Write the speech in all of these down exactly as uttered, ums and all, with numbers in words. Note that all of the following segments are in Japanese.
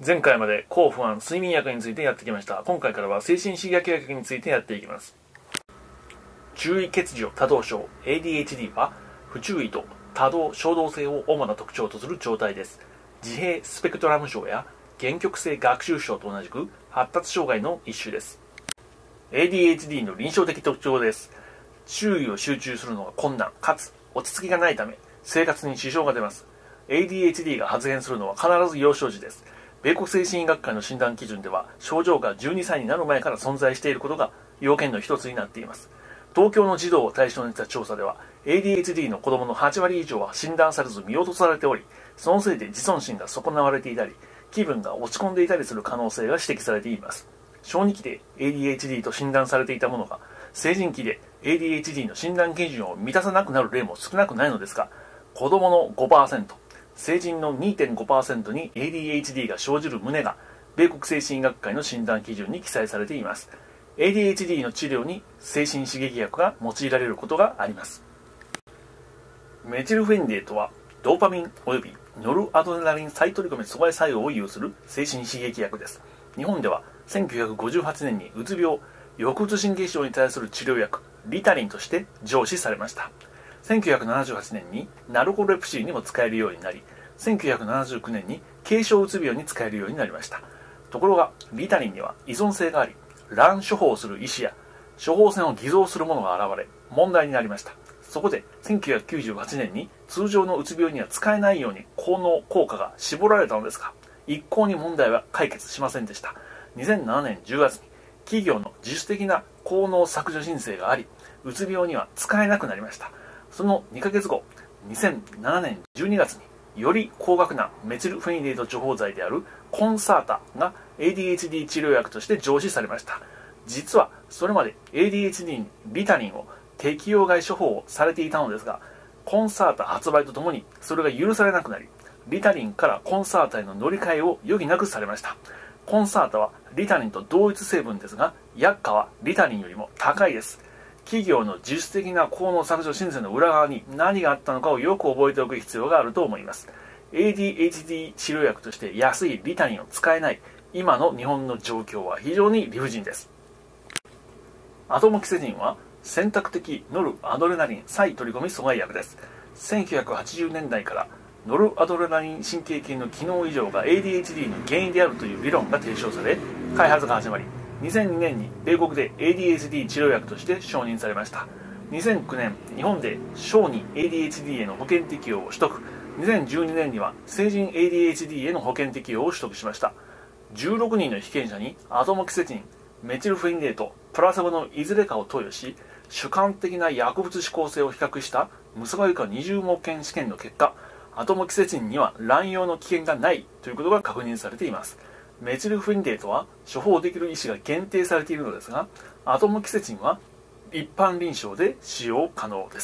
前回まで抗不安睡眠薬についてやってきました。今回からは精神刺激薬についてやっていきます。注意欠如多動症 エーディーエイチディー は不注意と多動衝動性を主な特徴とする状態です。自閉スペクトラム症や限局性学習症と同じく発達障害の一種です。 エーディーエイチディー の臨床的特徴です。注意を集中するのが困難かつ落ち着きがないため生活に支障が出ます。 エーディーエイチディー が発現するのは必ず幼少時です。米国精神医学会の診断基準では症状がじゅうにさいになる前から存在していることが要件の一つになっています。東京の児童を対象にした調査では エーディーエイチディー の子供のはちわり以上は診断されず見落とされており、そのせいで自尊心が損なわれていたり気分が落ち込んでいたりする可能性が指摘されています。小児期で エーディーエイチディー と診断されていたものが成人期で エーディーエイチディー の診断基準を満たさなくなる例も少なくないのですが、子供の ごパーセント、成人の にてんごパーセント に エーディーエイチディー が生じる旨が米国精神医学会の診断基準に記載されています。 エーディーエイチディー の治療に精神刺激薬が用いられることがあります。メチルフェニデートはドーパミンおよびノルアドレナリン再取り込み阻害作用を有する精神刺激薬です。日本ではせんきゅうひゃくごじゅうはちねんにうつ病、抑うつ神経症に対する治療薬リタリンとして上市されました。せんきゅうひゃくななじゅうはちねんにナルコレプシーにも使えるようになり、せんきゅうひゃくななじゅうきゅうねんに軽症うつ病に使えるようになりました。ところがリタリンには依存性があり、乱処方する医師や処方箋を偽造する者が現れ問題になりました。そこでせんきゅうひゃくきゅうじゅうはちねんに通常のうつ病には使えないように効能効果が絞られたのですが、一向に問題は解決しませんでした。にせんななねんじゅうがつに企業の自主的な効能削除申請があり、うつ病には使えなくなりました。そのにかげつご、にせんななねんじゅうにがつにより高額なメチルフェニデート処方剤であるコンサータが エーディーエイチディー 治療薬として上市されました。実はそれまで エーディーエイチディー にリタリンを適用外処方をされていたのですが、コンサータ発売とともにそれが許されなくなり、リタリンからコンサータへの乗り換えを余儀なくされました。コンサータはリタリンと同一成分ですが、薬価はリタリンよりも高いです。企業の自主的な効能削除申請の裏側に何があったのかをよく覚えておく必要があると思います。 エーディーエイチディー 治療薬として安いリタリンを使えない今の日本の状況は非常に理不尽です。アトモキセジンは選択的ノルアドレナリン再取り込み阻害薬です。せんきゅうひゃくはちじゅうねんだいからノルアドレナリン神経系の機能異常が エーディーエイチディー の原因であるという理論が提唱され、開発が始まり、にせんにねんに米国で エーディーエイチディー 治療薬として承認されました。にせんきゅうねん、日本で小児 エーディーエイチディー への保険適用を取得、にせんじゅうにねんには成人 エーディーエイチディー への保険適用を取得しました。じゅうろくにんの被験者にアトモキセチン、メチルフェニデート、プラセボのいずれかを投与し、主観的な薬物指向性を比較した無阻害化二重盲検試験の結果、アトモキセチンには乱用の危険がないということが確認されています。メチルフェニデートは処方できる医師が限定されているのですが、アトモキセチンは一般臨床で使用可能です。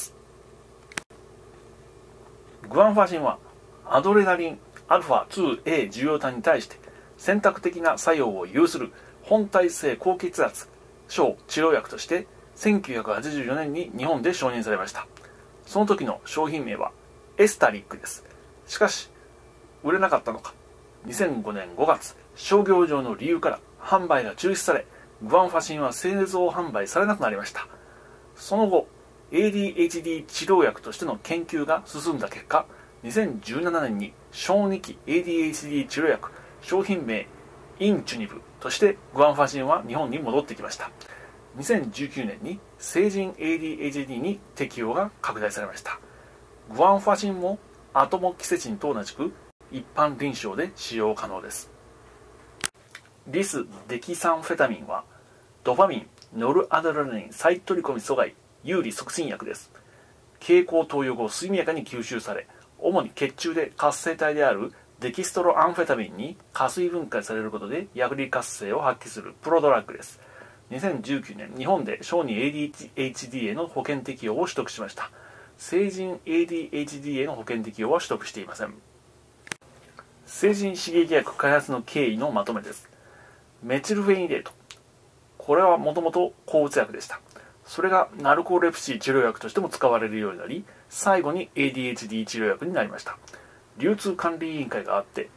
グアンファジンはアドレナリン アルファツーエー 受容体に対して選択的な作用を有する本体性高血圧症治療薬としてせんきゅうひゃくはちじゅうよねんに日本で承認されました。その時の商品名はエスタリックです。しかし売れなかったのか、にせんごねんごがつ商業上の理由から販売が中止され、グアンファシンは製造販売されなくなりました。その後 エーディーエイチディー 治療薬としての研究が進んだ結果、にせんじゅうななねんに小児期 エーディーエイチディー 治療薬商品名インチュニブとしてグアンファシンは日本に戻ってきました。にせんじゅうきゅうねんに成人 エーディーエイチディー に適用が拡大されました。グアンファシンもアトモキセチンと同じく一般臨床で使用可能です。リスデキサンフェタミンはドパミン、ノルアドレナリン再取り込み阻害有利促進薬です。経口投与後速やかに吸収され、主に血中で活性体であるデキストロアンフェタミンに加水分解されることで薬理活性を発揮するプロドラッグです。にせんじゅうきゅうねん、日本で小児 エーディーエイチディー への保険適用を取得しました。成人 エーディーエイチディー への保険適用は取得していません。成人刺激薬開発の経緯のまとめです。メチルフェニデート、これはもともと抗うつ薬でした。それがナルコレプシー治療薬としても使われるようになり、最後に エーディーエイチディー 治療薬になりました。流通管理委員会があって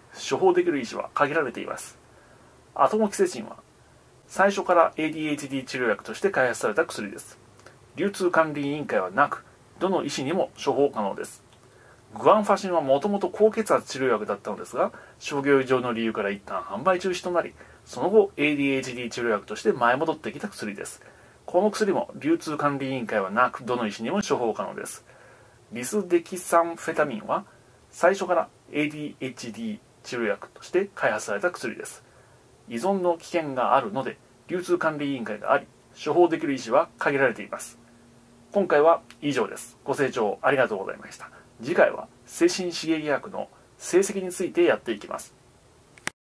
処方できる医師は限られています。アトモキセチンは最初から エーディーエイチディー 治療薬として開発された薬です。流通管理委員会はなく、どの医師にも処方可能です。グアンファシンはもともと高血圧治療薬だったのですが、商業上の理由から一旦販売中止となり、その後 エーディーエイチディー 治療薬として前戻ってきた薬です。この薬も流通管理委員会はなく、どの医師にも処方可能です。リスデキサンフェタミンは最初から エーディーエイチディー 治療薬として開発された薬です。依存の危険があるので、流通管理委員会があり、処方できる医師は限られています。今回は以上です。ご清聴ありがとうございました。次回は精神刺激薬の成績についてやっていきます。